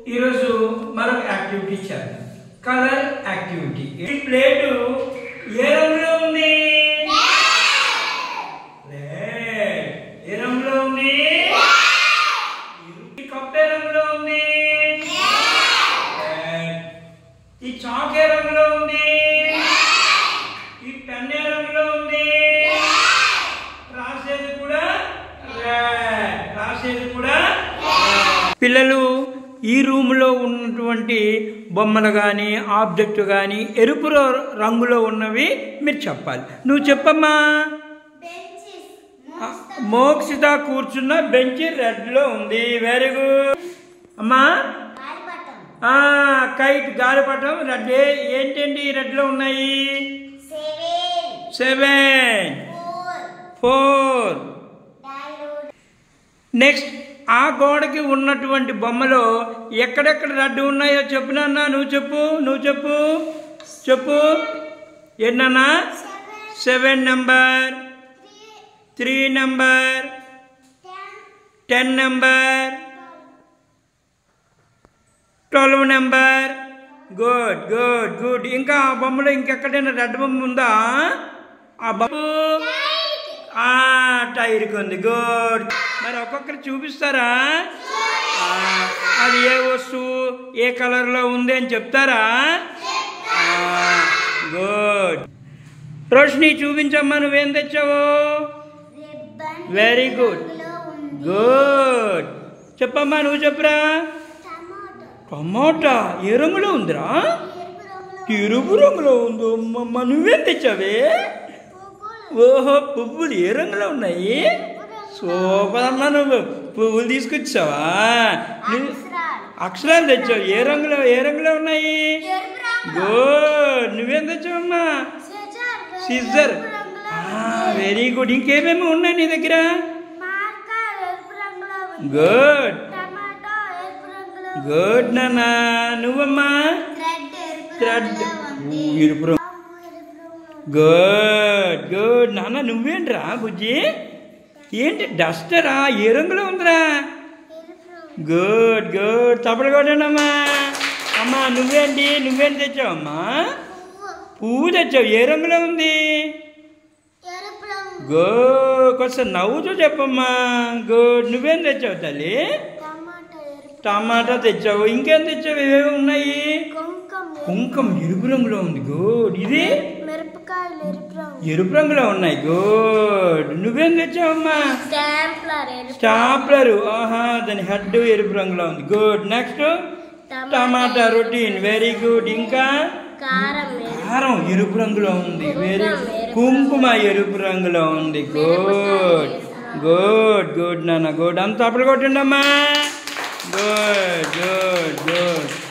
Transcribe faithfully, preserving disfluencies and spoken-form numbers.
ఈరోజు మరొక యాక్టివిటీ చేద్దాం. Colour activity. ఈ ప్లేటు ఏ రంగులో ఉంది? రెడ్. ఏ రంగులో ఉంది? ఈ కప్ ఏ రంగులో ఉంది? రెడ్. ఈ చాక్ ఏ రంగులో ఉంది? ఈ పెన్ ఏ రంగులో ఉంది? రాసేది కూడా రెడ్. రాసేది కూడా పిల్లలు ఈ రూమ్లో ఉన్నటువంటి బొమ్మలు కానీ ఆబ్జెక్ట్ కానీ ఎరుపు రంగులో ఉన్నవి మీరు చెప్పాలి. నువ్వు చెప్పమ్మా. మోక్షిత కూర్చున్న బెంచ్ రెడ్లో ఉంది. వెరీ గుడ్ అమ్మా. కైట్ గాలిపటం రెడ్. ఏంటండి రెడ్లో ఉన్నాయి? Seven, four. నెక్స్ట్ ఆ గోడకి ఉన్నటువంటి బొమ్మలో ఎక్కడెక్కడ రెడ్ ఉన్నాయో చెప్పు నాన్న. నువ్వు చెప్పు నువ్వు చెప్పు చెప్పు ఏంటన్నా? Seven number, three number, ten number, twelve number. Good good good. ఇంకా ఆ బొమ్మలో ఇంకెక్కడైనా రెడ్ బొమ్మ ఉందా? ఆ బొమ్మ టైర్కి ఉంది. గుడ్. మరి ఒక్కొక్కరు చూపిస్తారా? అది ఏ వస్తువు ఏ కలర్లో ఉంది అని చెప్తారా? గుడ్. రోషిని చూపించమ్మా, నువ్వేం తెచ్చావు? Very good good. చెప్పమ్మా, నువ్వు చెప్పురా. టమాటా ఏ రంగులో ఉందిరా? ఎరుపు రంగులో ఉందో. అమ్మమ్మ నువ్వేం తెచ్చావే? ఓహో, పువ్వులు ఏ రంగులో ఉన్నాయి? సూపర్ అమ్మా. నువ్వు పువ్వులు తీసుకొచ్చావా? అక్షరాలు తెచ్చావు. ఏ రంగులో ఏ రంగులో ఉన్నాయి? గుడ్. నువ్వేం తెచ్చావమ్మా? సిజర్. Very good. ఇంకేమేమి ఉన్నాయి నీ దగ్గర? గుడ్ గుడ్ నాన్న. నువ్వమ్మా? థ్రెడ్ ఎరుపు రంగు. గుడ్ గుడ్ నాన్న. నువ్వేంట్రా బుజ్జి? ఏంటి డస్టరా? ఏ రంగులో ఉందిరా? Good good. తప్పలు కొట్టండమ్మా. అమ్మా నువ్వేంటి నువ్వేంటి తెచ్చావమ్మా? పువ్వు తెచ్చావు. ఏ రంగులో ఉంది? గుడ్. కొంచెం నవ్వుతూ చెప్పమ్మా. గుడ్. నువ్వేం తెచ్చావు తల్లి? టమాటా తెచ్చావు. ఇంకేం తెచ్చావు? ఏమేమి ఉన్నాయి? కుంకం ఎరుపు రంగులో ఉంది. గుడ్. ఇది ఎరుపు రంగులో ఉన్నాయి. గుడ్. నువ్వేం తెచ్చావమ్మా? స్టాప్లర్. ఆహా, దాని హెడ్ ఎరుపు రంగులో ఉంది. గుడ్. నెక్స్ట్ టమాటా రొటీన్. Very good. ఇంకా కారం ఎరుపు రంగులో ఉంది. వెరీ కుంకుమ ఎరుపు రంగులో ఉంది. గుడ్ గుడ్ గుడ్ నాన్న. గుడ్. అంత అప్పుడు కొట్టిండమ్మా. Good good good.